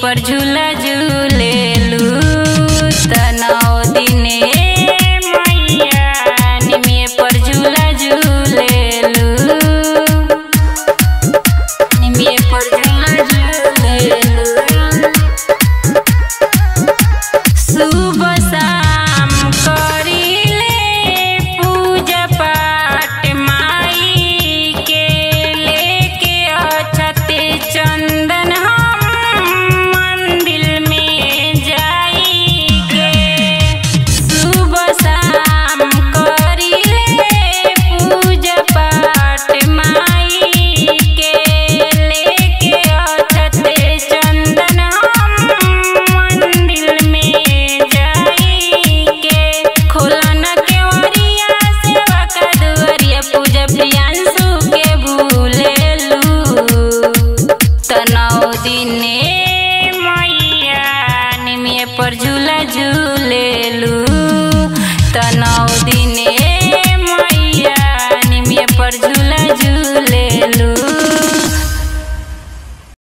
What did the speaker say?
पर झूला झूलेलू तनौ दिने मैया निमिये पर झूला झूलेलू निमिये पर झूला झूलेलू। सुबह शाम करीले पूजा पाठ माई के लेके अछते चंदन पर झूला झूलेलू तनौ दिन